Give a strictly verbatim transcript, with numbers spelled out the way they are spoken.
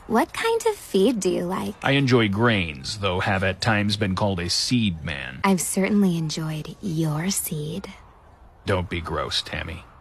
What kind of feed do you like? I enjoy grains, though have at times been called a seed man. I've certainly enjoyed your seed. Don't be gross, Tammy.